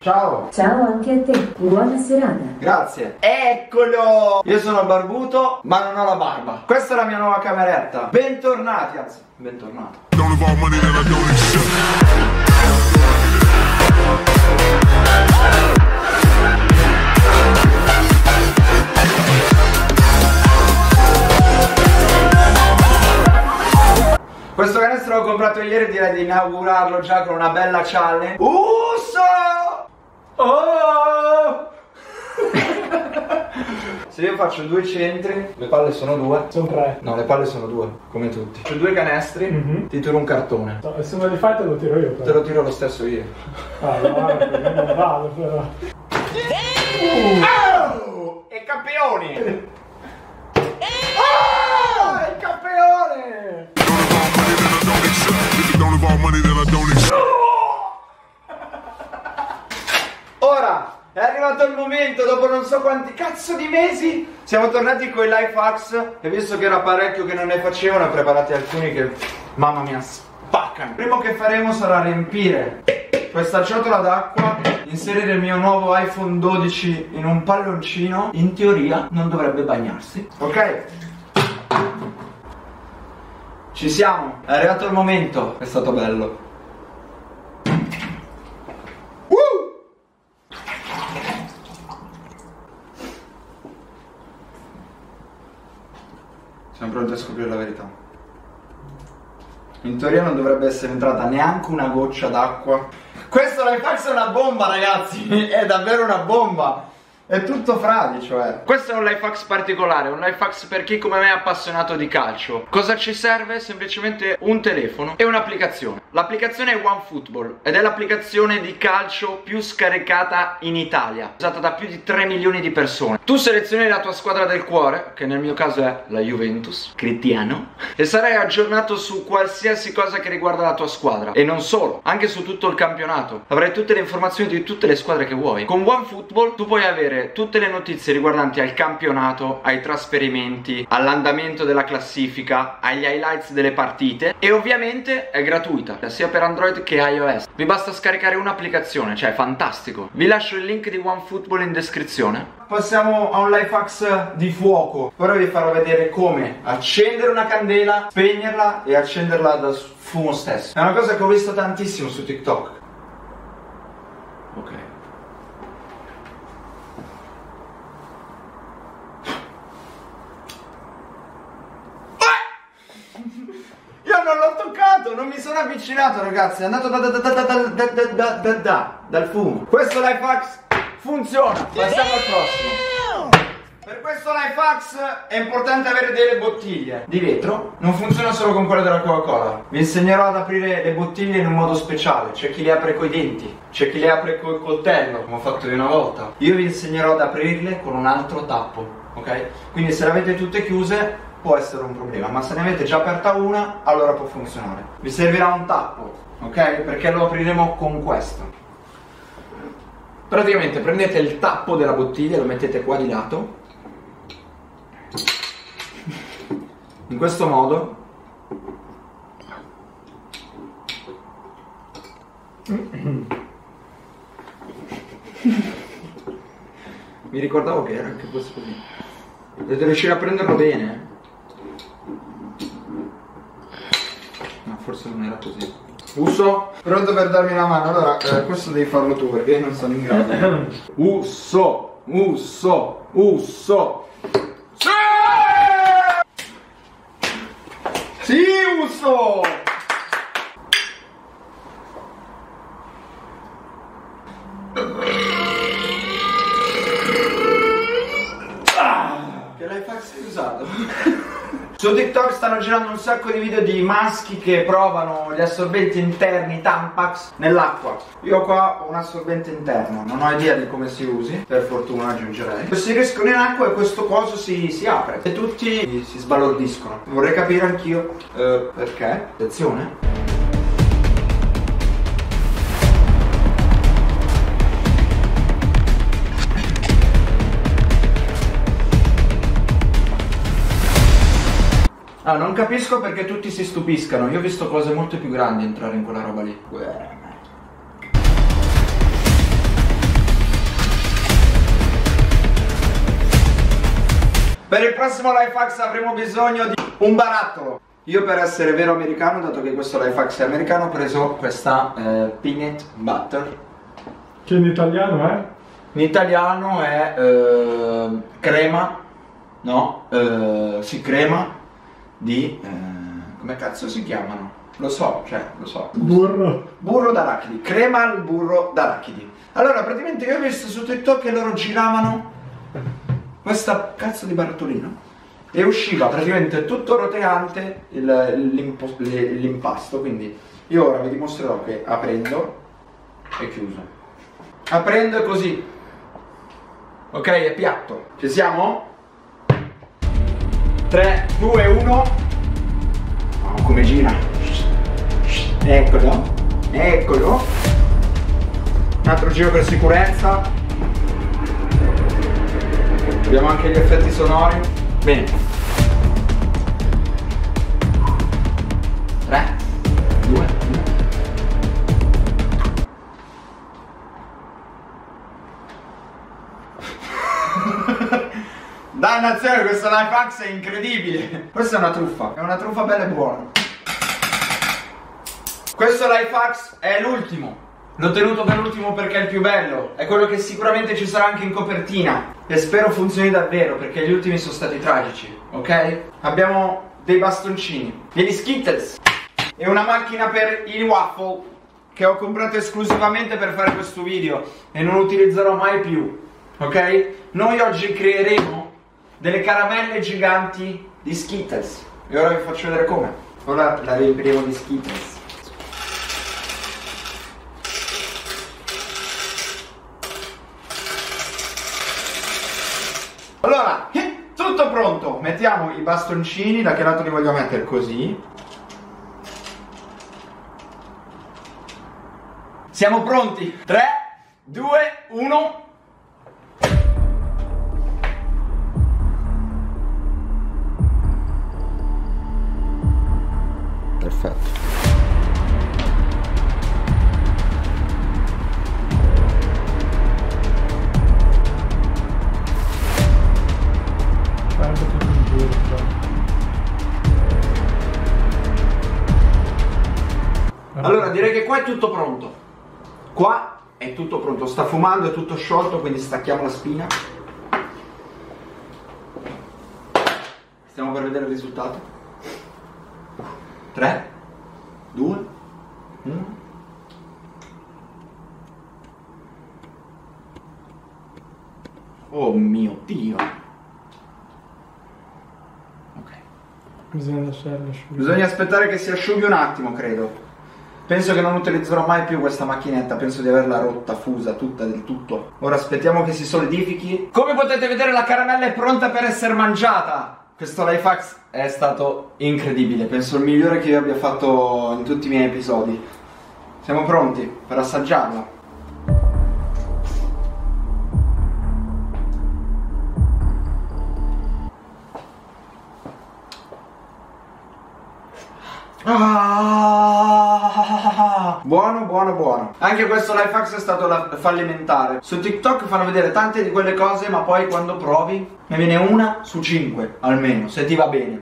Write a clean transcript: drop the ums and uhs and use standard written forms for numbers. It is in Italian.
Ciao. Ciao anche a te, buona serata. Grazie. Eccolo! Io sono barbuto, ma non ho la barba. Questa è la mia nuova cameretta. Bentornati, anzi, bentornato. Questo canestro l'ho comprato ieri, direi di inaugurarlo già con una bella challenge. Usso! Oh! Se io faccio 2 centri, le palle sono 2. Sono 3. No, le palle sono 2, come tutti. C'ho 2 canestri, ti tiro un cartone. No, se me li fai te lo tiro io però. Te lo tiro lo stesso io. Ah, no, perché non vado però. Oh! E campioni! Oh! Il campione! Ora è arrivato il momento, dopo non so quanti cazzo di mesi siamo tornati con i life hacks. E visto che era parecchio che non ne facevano, preparati alcuni che mamma mia spaccano. Il primo che faremo sarà riempire questa ciotola d'acqua, inserire il mio nuovo iPhone 12 in un palloncino. In teoria non dovrebbe bagnarsi. Ok? Ci siamo, è arrivato il momento. È stato bello. Siamo pronti a scoprire la verità. In teoria non dovrebbe essere entrata neanche una goccia d'acqua. Questo life hack è una bomba, ragazzi. È davvero una bomba. È tutto fradicio, cioè. Questo è un life hack particolare, un life hack per chi come me è appassionato di calcio. Cosa ci serve? Semplicemente un telefono e un'applicazione. L'applicazione è OneFootball ed è l'applicazione di calcio più scaricata in Italia, usata da più di 3 milioni di persone. Tu selezioni la tua squadra del cuore, che nel mio caso è la Juventus, Cristiano, e sarai aggiornato su qualsiasi cosa che riguarda la tua squadra. E non solo, anche su tutto il campionato. Avrai tutte le informazioni di tutte le squadre che vuoi. Con OneFootball tu puoi avere tutte le notizie riguardanti al campionato, ai trasferimenti, all'andamento della classifica, agli highlights delle partite, e ovviamente è gratuita sia per Android che iOS. Vi basta scaricare un'applicazione, cioè è fantastico. Vi lascio il link di OneFootball in descrizione. Passiamo a un life hack di fuoco. Ora vi farò vedere come accendere una candela, spegnerla e accenderla dal fumo stesso. È una cosa che ho visto tantissimo su TikTok. Ok. Io non l'ho toccato, non mi sono avvicinato, ragazzi. È andato dal fumo. Questo life hack funziona. Passiamo al prossimo. Per questo life hack è importante avere delle bottiglie di vetro. Non funziona solo con quelle della Coca-Cola. Vi insegnerò ad aprire le bottiglie in un modo speciale. C'è chi le apre coi denti, c'è chi le apre col coltello, come ho fatto io una volta. Io vi insegnerò ad aprirle con un altro tappo, ok? Quindi se le avete tutte chiuse può essere un problema, ma se ne avete già aperta una, allora può funzionare. Vi servirà un tappo, ok? Perché lo apriremo con questo. Praticamente prendete il tappo della bottiglia, lo mettete qua di lato, in questo modo. Mi ricordavo che era anche questo così. Dovete riuscire a prenderlo bene. No, forse non era così. Usso, pronto per darmi una mano? Allora, questo devi farlo tu perché io non sono in grado. Usso, Usso, Usso. Sì, Usso! Che life hack sei usato? Su TikTok stanno girando un sacco di video di maschi che provano gli assorbenti interni Tampax nell'acqua. Io qua ho un assorbente interno, non ho idea di come si usi, per fortuna aggiungerei. Si riescono in acqua e questo coso si apre e tutti si sbalordiscono. Vorrei capire anch'io perché. Attenzione. Ah, non capisco perché tutti si stupiscano. Io ho visto cose molto più grandi entrare in quella roba lì. Per il prossimo Lifehacks avremo bisogno di un barattolo. Io, per essere vero americano, dato che questo Lifehacks è americano, ho preso questa peanut butter. Che in italiano è? In italiano è crema, no? Sì, crema di... come cazzo si chiamano? Lo so, lo so. Burro. Burro d'arachidi, crema al burro d'arachidi. Allora, praticamente io ho visto su TikTok che loro giravano questa cazzo di barattolino e usciva praticamente tutto roteante l'impasto. Quindi io ora vi dimostrerò che aprendo è chiuso, aprendo è così, ok, è piatto. Ci siamo? 3, 2, 1. Oh, come gira. Eccolo, eccolo. Un altro giro per sicurezza. Abbiamo anche gli effetti sonori. Bene. 3, 2, 1. Dannazione, questo Lifehacks è incredibile. Questa è una truffa bella e buona. Questo Lifehacks è l'ultimo. L'ho tenuto per l'ultimo perché è il più bello. È quello che sicuramente ci sarà anche in copertina. E spero funzioni davvero, perché gli ultimi sono stati tragici, ok? Abbiamo dei bastoncini, degli Skittles e una macchina per i waffle che ho comprato esclusivamente per fare questo video e non utilizzerò mai più, ok? Noi oggi creeremo delle caramelle giganti di Skittles e ora vi faccio vedere come. Ora la riempiremo di Skittles. Allora, tutto pronto. Mettiamo i bastoncini. Da che lato li voglio mettere? Così. Siamo pronti. 3, 2, 1. Perfetto. Allora, direi che qua è tutto pronto. Qua è tutto pronto. Sta fumando, è tutto sciolto, quindi stacchiamo la spina. Stiamo per vedere il risultato. 3, 2, 1. Oh mio Dio. Ok. Bisogna lasciarlo asciugare. Bisogna aspettare che si asciughi un attimo, credo. Penso che non utilizzerò mai più questa macchinetta. Penso di averla rotta, fusa, tutta del tutto. Ora aspettiamo che si solidifichi. Come potete vedere, la caramella è pronta per essere mangiata. Questo Lifehacks è stato incredibile. Penso il migliore che io abbia fatto in tutti i miei episodi. Siamo pronti per assaggiarla. Buono, buono, buono. Anche questo Lifehacks è stato fallimentare. Su TikTok fanno vedere tante di quelle cose, ma poi quando provi ne viene una su 5 almeno, se ti va bene.